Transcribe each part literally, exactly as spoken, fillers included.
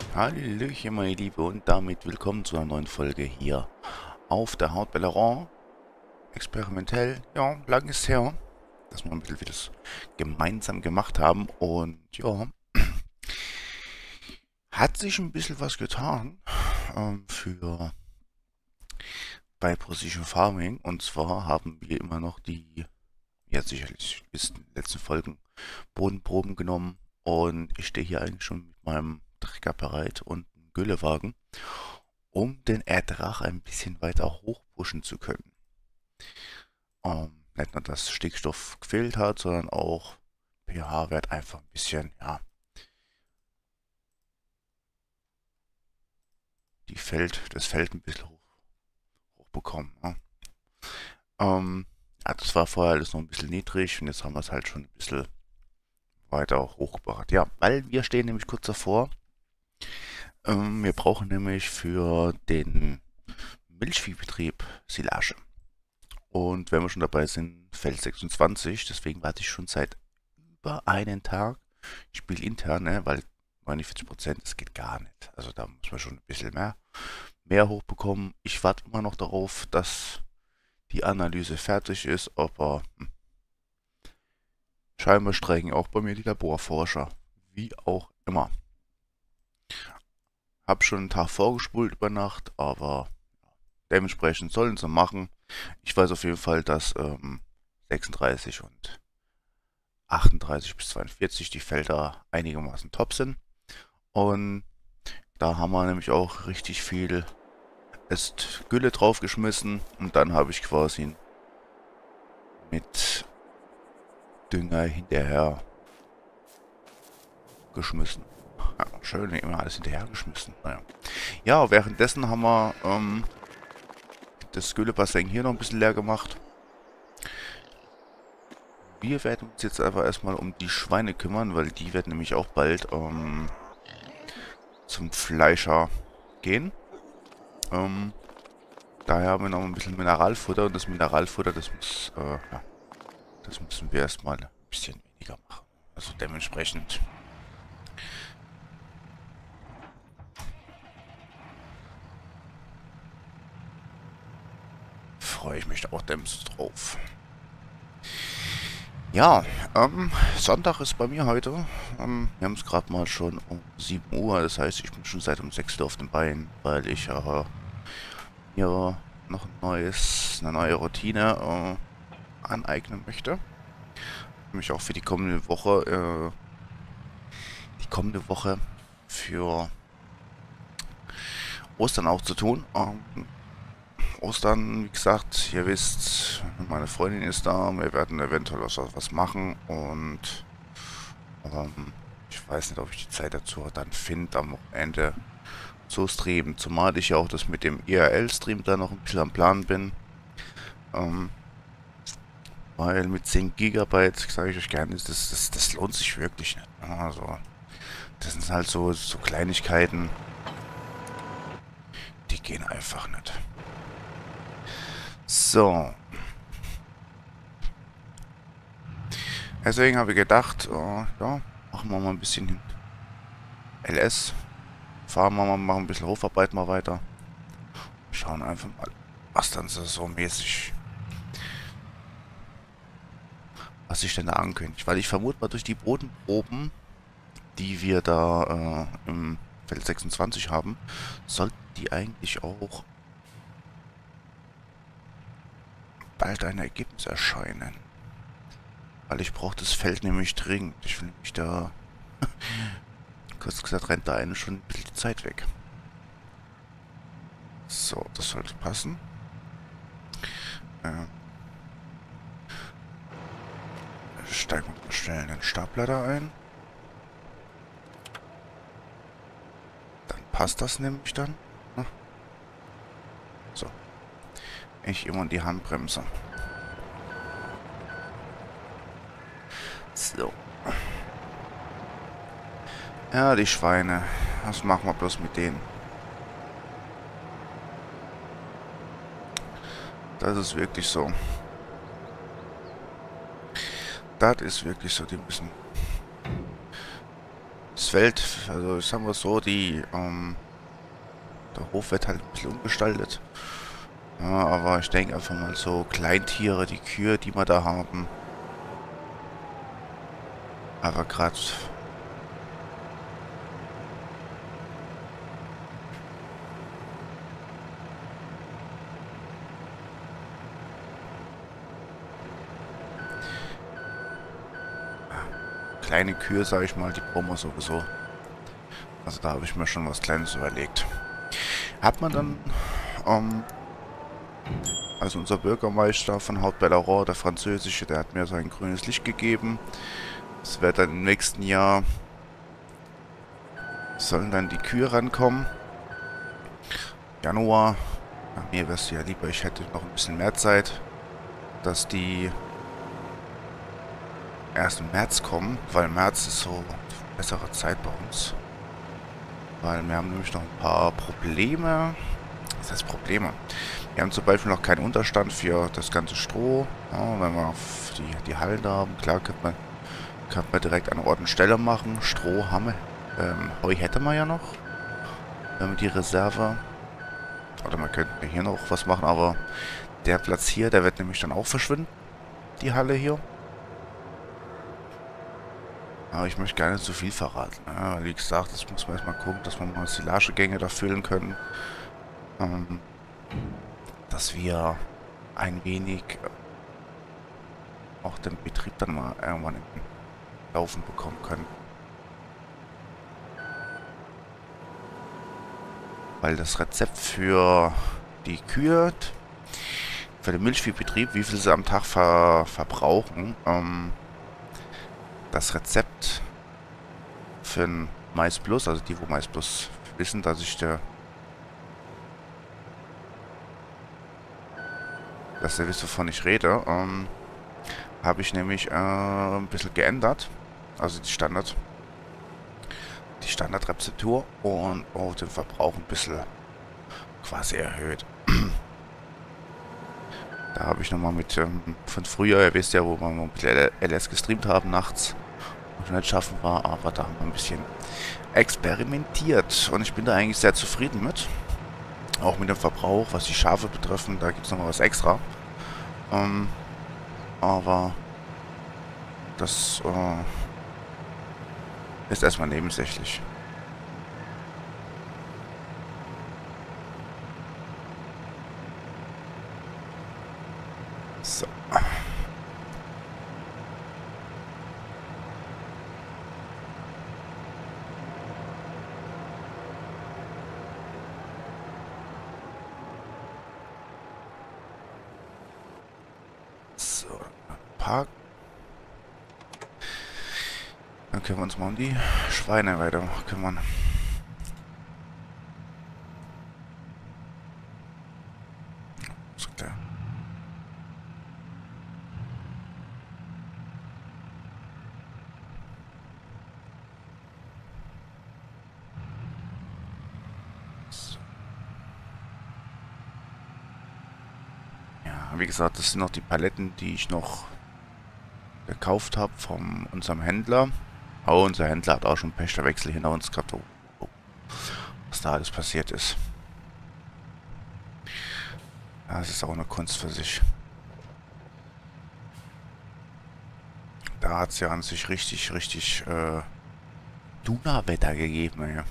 Hallöchen, meine Liebe, und damit willkommen zu einer neuen Folge hier auf der Haute Belleron. Experimentell, ja, lang ist her, dass wir ein bisschen das gemeinsam gemacht haben. Und ja, hat sich ein bisschen was getan ähm, für bei Precision Farming. Und zwar haben wir immer noch die, ja sicherlich ist in den letzten Folgen, Bodenproben genommen. Und ich stehe hier eigentlich schon mit meinem Trecker bereit und einem Güllewagen, um den Ertrag ein bisschen weiter hochpushen zu können. Ähm, nicht nur, dass Stickstoff gefehlt hat, sondern auch pH-Wert einfach ein bisschen, ja, die Feld, das Feld ein bisschen hoch, hochbekommen. Ne? Ähm, ja, das war vorher alles noch ein bisschen niedrig und jetzt haben wir es halt schon ein bisschen weiter hochgebracht. Ja, weil wir stehen nämlich kurz davor. Ähm, wir brauchen nämlich für den Milchviehbetrieb Silage. Und wenn wir schon dabei sind, Feld sechsundzwanzig, deswegen warte ich schon seit über einen Tag. Ich spiele intern, ne, weil neunundvierzig Prozent, das geht gar nicht. Also da muss man schon ein bisschen mehr, mehr hochbekommen. Ich warte immer noch darauf, dass die Analyse fertig ist, aber hm, scheinbar streiken auch bei mir die Laborforscher. Wie auch immer. Hab schon einen Tag vorgespult über Nacht, aber dementsprechend sollen sie machen. Ich weiß auf jeden Fall, dass ähm, sechsunddreißig und achtunddreißig bis zweiundvierzig die Felder einigermaßen top sind. Und da haben wir nämlich auch richtig viel ist Gülle draufgeschmissen und dann habe ich quasi mit Dünger hinterher geschmissen. Ja, schön, immer alles hinterher geschmissen. Naja. Ja, währenddessen haben wir ähm, das Güllebassin hier noch ein bisschen leer gemacht. Wir werden uns jetzt aber erstmal um die Schweine kümmern, weil die werden nämlich auch bald ähm, zum Fleischer gehen. Ähm, daher haben wir noch ein bisschen Mineralfutter und das Mineralfutter, das muss, äh, ja, das müssen wir erstmal ein bisschen weniger machen. Also dementsprechend freue ich mich auch dämst drauf. Ja, ähm, Sonntag ist bei mir heute. Ähm, wir haben es gerade mal schon um sieben Uhr, das heißt, ich bin schon seit um sechs Uhr auf den Beinen, weil ich äh, mir noch ein neues, eine neue Routine äh, aneignen möchte. Mich auch für die kommende Woche, äh, die kommende Woche für Ostern auch zu tun. Ähm, Ostern, wie gesagt, ihr wisst, meine Freundin ist da, wir werden eventuell was, was machen und ähm, ich weiß nicht, ob ich die Zeit dazu dann finde, am Wochenende zu streamen. Zumal ich ja auch das mit dem I R L-Stream da noch ein bisschen am Plan bin. Ähm, weil mit zehn Gigabyte, sage ich euch gerne, das, das, das lohnt sich wirklich nicht. Also, das sind halt so, so Kleinigkeiten, die gehen einfach nicht. So. Deswegen habe ich gedacht, äh, ja, machen wir mal ein bisschen L S. Fahren wir mal, machen ein bisschen Hofarbeit mal weiter. Schauen einfach mal, was dann so, so mäßig, was sich denn da ankündigt. Weil ich vermute mal durch die Bodenproben, die wir da äh, im Feld sechsundzwanzig haben, sollten die eigentlich auch bald ein Ergebnis erscheinen. Weil ich brauche das Feld nämlich dringend. Ich will nämlich da, kurz gesagt, rennt da eine schon ein bisschen die Zeit weg. So, das sollte passen. Äh, steigen wir mal schnell den Stapler da ein. Dann passt das nämlich dann. So. Ich immer die Handbremse. So. Ja, die Schweine. Was machen wir bloß mit denen? Das ist wirklich so. Das ist wirklich so. Die müssen das Feld, also ich sag mal so, die, ähm, der Hof wird halt ein bisschen umgestaltet. Ja, aber ich denke einfach mal so Kleintiere, die Kühe, die wir da haben. Aber gerade kleine Kühe, sage ich mal, die brauchen wir sowieso. Also da habe ich mir schon was Kleines überlegt. Hat man dann, ähm, also unser Bürgermeister von Haut-Belleroy, der Französische, der hat mir so ein grünes Licht gegeben. Es wird dann im nächsten Jahr, sollen dann die Kühe rankommen. Januar. Ja, mir wäre es ja lieber, ich hätte noch ein bisschen mehr Zeit, dass die erst im März kommen, weil März ist so eine bessere Zeit bei uns. Weil wir haben nämlich noch ein paar Probleme. Was heißt Probleme? Wir haben zum Beispiel noch keinen Unterstand für das ganze Stroh. Ja, wenn wir die, die Hallen da haben, klar könnte man, könnte man direkt an Ort und Stelle machen. Stroh haben wir. Ähm, Heu hätte man ja noch. Ähm, die Reserve. Oder man könnte hier noch was machen, aber der Platz hier, der wird nämlich dann auch verschwinden. Die Halle hier. Aber ich möchte gar nicht zu viel verraten. Ja, weil wie gesagt, das muss man erstmal gucken, dass wir mal Silagegänge da füllen können. Ähm, dass wir ein wenig auch den Betrieb dann mal irgendwann im Laufen bekommen können. Weil das Rezept für die Kühe, für den Milchviehbetrieb, wie viel sie am Tag ver verbrauchen, ähm, das Rezept für ein Mais Plus, also die, wo Mais Plus wissen, dass ich der, dass ihr wisst, wovon ich rede, ähm, habe ich nämlich äh, ein bisschen geändert. Also die Standard, die Standardrezeptur und auch den Verbrauch ein bisschen quasi erhöht. Da habe ich nochmal mit ähm, von früher, ihr wisst ja, wo wir mal ein bisschen L S gestreamt haben nachts und nicht schaffen war, aber da haben wir ein bisschen experimentiert und ich bin da eigentlich sehr zufrieden mit. Auch mit dem Verbrauch, was die Schafe betreffen, da gibt es nochmal was extra. Ähm, aber das äh, ist erstmal nebensächlich. So. So, Park. Dann können wir uns mal um die Schweine weiter kümmern. Was sagt der? So. Ja, wie gesagt, das sind noch die Paletten, die ich noch gekauft habe von unserem Händler. Oh, unser Händler hat auch schon Pächterwechsel hinter uns gehabt. Oh, oh, was da alles passiert ist. Ja, das ist auch eine Kunst für sich. Da hat es ja an sich richtig, richtig äh, Duna-Wetter gegeben, ey.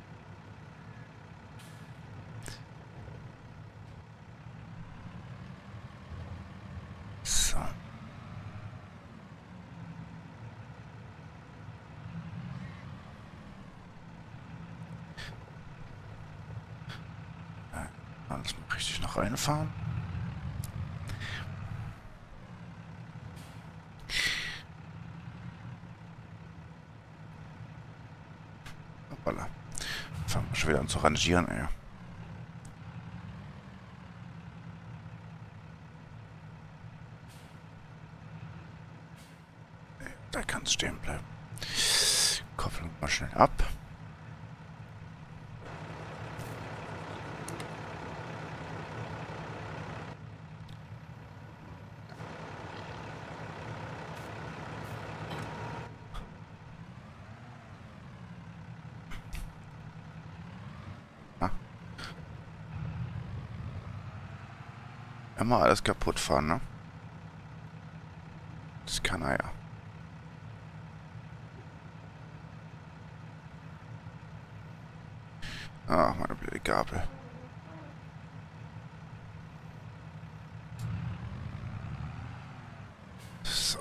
So. Alles mal richtig noch reinfahren. Hoppala. Fangen wir schon wieder an zu rangieren, ey. Da kann es stehen bleiben. Kopplung mal schnell ab. Immer alles kaputt fahren, ne? Das kann er ja. Ach, meine blöde Gabel. So.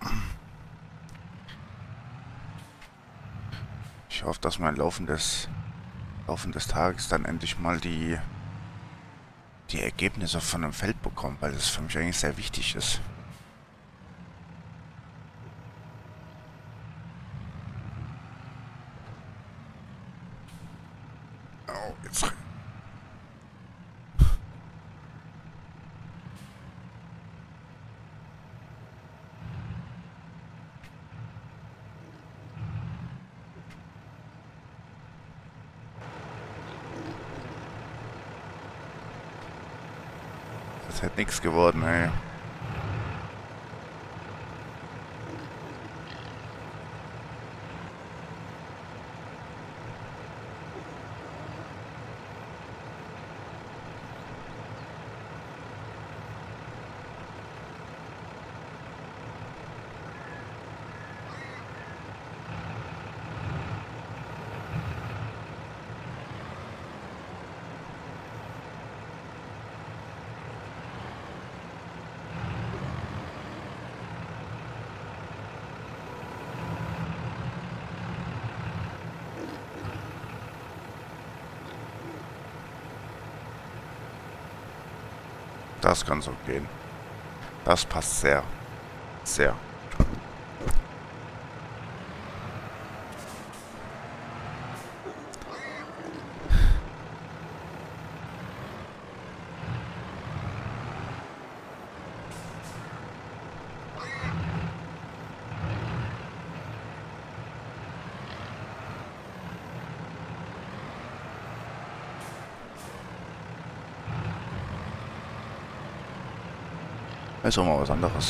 Ich hoffe, dass wir im Laufe des, Laufe des Tages dann endlich mal die, die Ergebnisse von dem Feld bekommen, weil das für mich eigentlich sehr wichtig ist. Oh, jetzt... Das hätte nichts geworden, ey. Das kann so gehen. Das passt sehr. Sehr. Ist auch mal was anderes.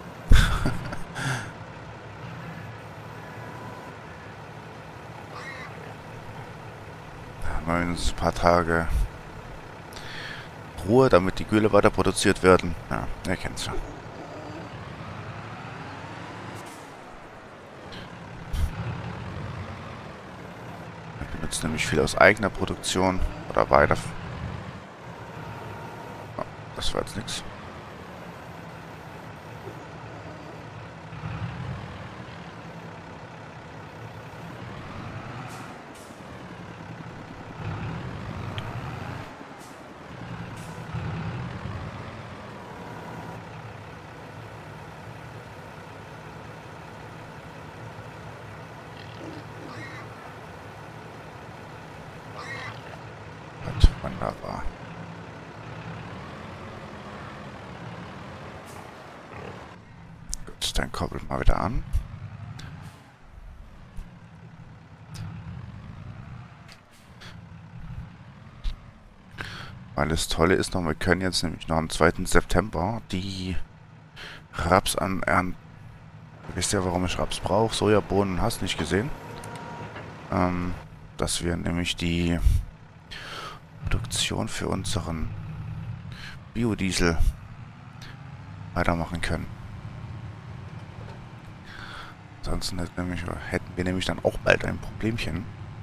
Da haben wir uns ein paar Tage Ruhe, damit die Gülle weiter produziert werden. Ja, ihr kennt's ja. Wir benutzen nämlich viel aus eigener Produktion oder weiter. Oh, das war jetzt nichts. Wunderbar. Gut, dann koppeln wir wieder an. Weil das Tolle ist noch, wir können jetzt nämlich noch am zweiten September die Raps anernten. Ihr wisst ja, warum ich Raps brauche. Sojabohnen hast nicht gesehen. Ähm, dass wir nämlich die Produktion für unseren Biodiesel weitermachen können. Ansonsten hätten, nämlich, hätten wir nämlich dann auch bald ein Problemchen.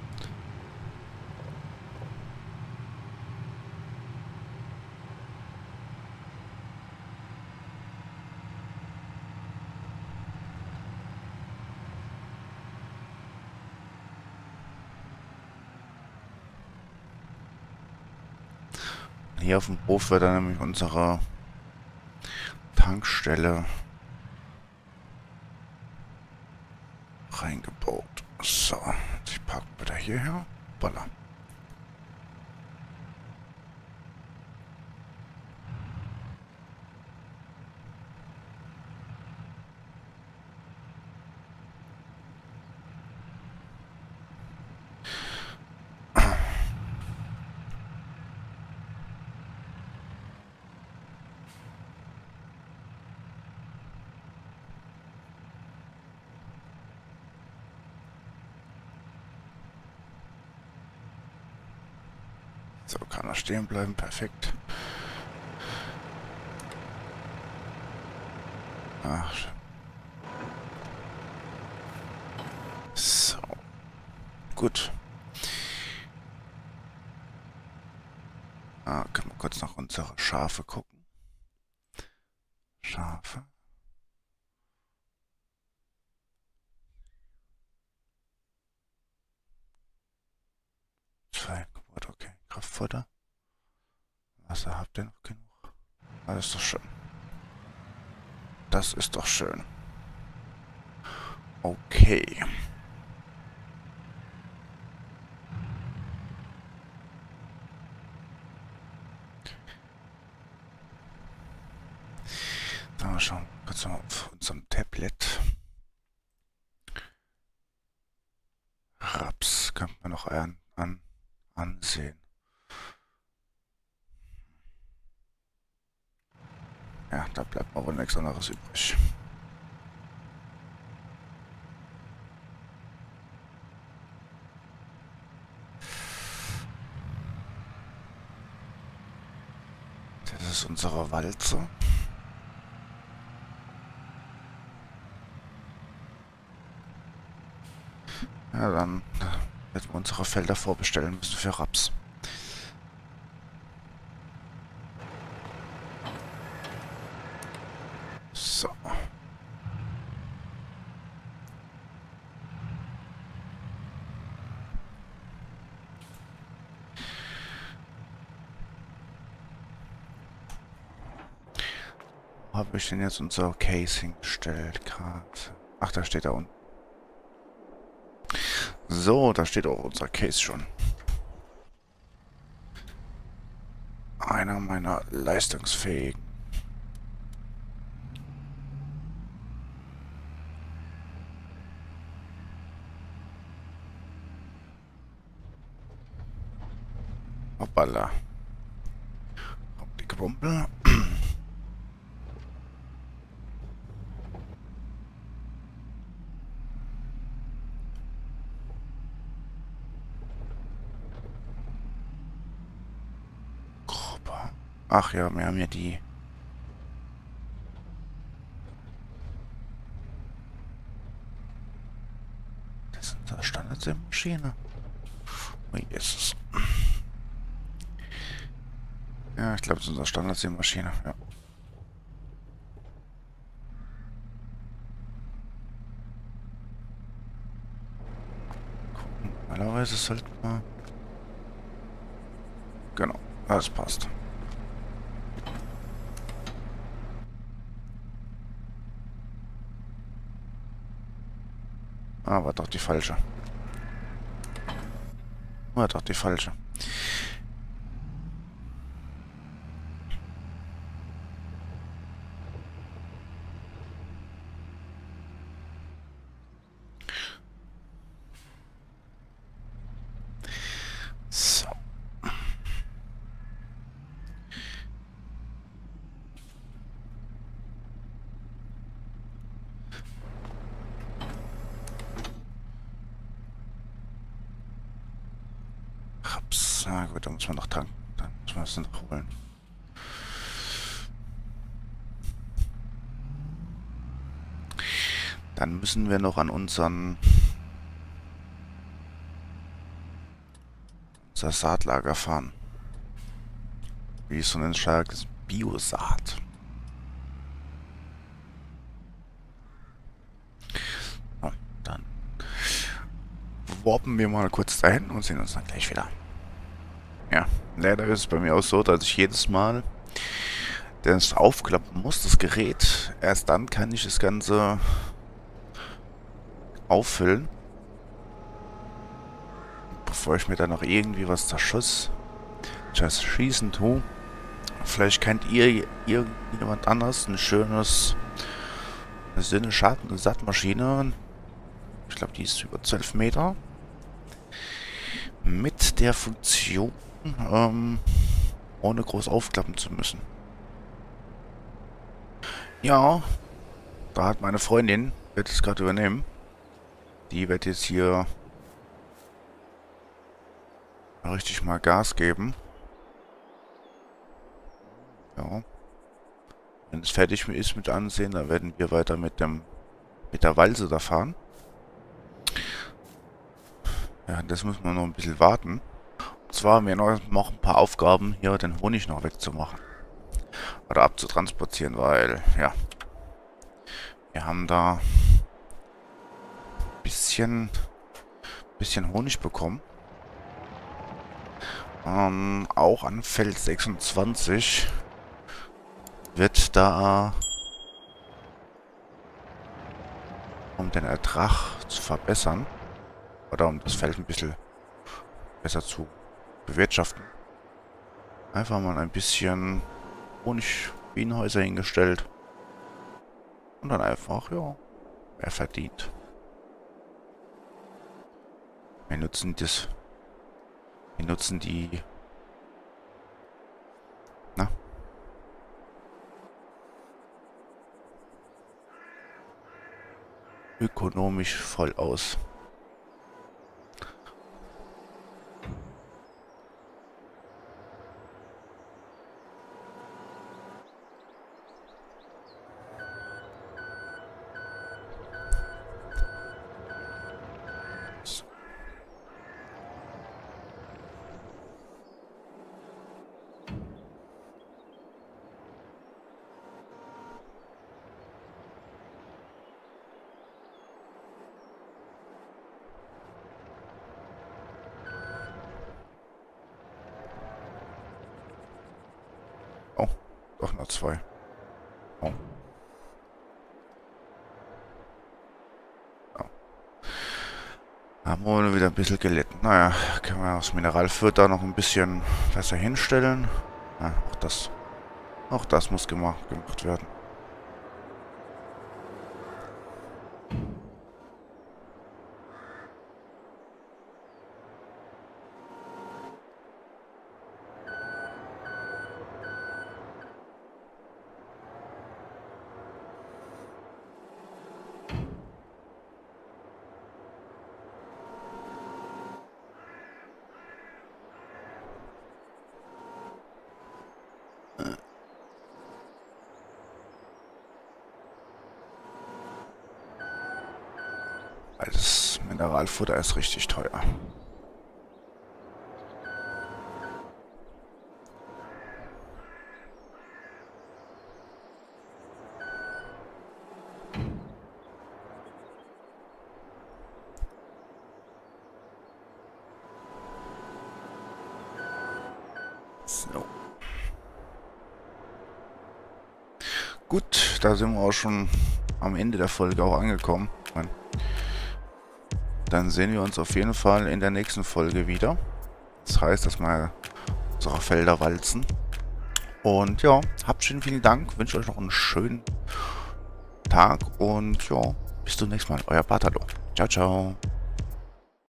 Hier auf dem Hof wird dann nämlich unsere Tankstelle reingebaut. So, ich packe wieder hierher. Voila. So, kann er stehen bleiben. Perfekt. gut. Ah, können wir kurz nach unsere Schafe gucken. Schafe. Zwei Geburt, okay. Kraftfutter. Wasser habt ihr noch genug? Ah, das ist doch schön. Das ist doch schön. Okay. Dann schauen wir kurz mal auf unserem Tablet. Raps kann man noch an, an, ansehen. Ja, da bleibt mal wohl nichts anderes übrig. Das ist unsere Walze. Ja, dann werden wir unsere Felder vorbestellen müssen für Raps. So. Wo habe ich denn jetzt unser Case hingestellt gerade? Ach, da steht da unten. So, da steht auch unser Case schon. Einer meiner leistungsfähigen. Hoppala. Dicke Pumpe. Ach ja, wir haben ja die. Das ist unsere Standardmaschine. Oh, Jesus. Ja, ich glaube, das ist unsere Standardmaschine. Ja. Gucken. Normalerweise sollten wir. Genau, das passt. Ah, war doch die falsche. War doch die falsche. So. Raps. Na gut, da muss man noch tanken. Dann muss man es noch holen. Dann müssen wir noch an unseren unser Saatlager fahren. Wie so ein starkes Biosaat. So, dann warpen wir mal kurz dahin und sehen uns dann gleich wieder. Ja, leider ist es bei mir auch so, dass ich jedes Mal das aufklappen muss, das Gerät. Erst dann kann ich das Ganze auffüllen. Bevor ich mir dann noch irgendwie was zerschuss, just schießen tue. Vielleicht kennt ihr irgendjemand anders ein schönes, eine Sinne Schatten Sattmaschine. Ich glaube, die ist über zwölf Meter. Mit der Funktion, ähm, ohne groß aufklappen zu müssen. Ja, da hat meine Freundin, wird es gerade übernehmen. Die wird jetzt hier richtig mal Gas geben. Ja. Wenn es fertig ist mit Ansehen, dann werden wir weiter mit dem mit der Walze da fahren. Ja, das müssen wir noch ein bisschen warten. Und zwar haben wir noch ein paar Aufgaben, hier den Honig noch wegzumachen. Oder abzutransportieren, weil, ja, wir haben da ein bisschen, bisschen Honig bekommen. Ähm, auch an Feld sechsundzwanzig wird da, um den Ertrag zu verbessern, oder um das Feld ein bisschen besser zu bewirtschaften, einfach mal ein bisschen Honigbienenhäuser hingestellt und dann einfach, ja, mehr verdient. Wir nutzen das, wir nutzen die, na, ökonomisch voll aus. Oh, doch noch zwei. Oh. Oh. Haben wir wieder ein bisschen gelitten. Naja, können wir das Mineralfutter noch ein bisschen besser hinstellen. Ja, auch das, auch das muss gemacht, gemacht werden. Weil das Mineralfutter ist richtig teuer. So. Gut, da sind wir auch schon am Ende der Folge auch angekommen. Dann sehen wir uns auf jeden Fall in der nächsten Folge wieder. Das heißt, dass wir unsere Felder walzen. Und ja, habt schön vielen Dank. Wünsche euch noch einen schönen Tag und ja, bis zum nächsten Mal. Euer Bartalo. Ciao, ciao.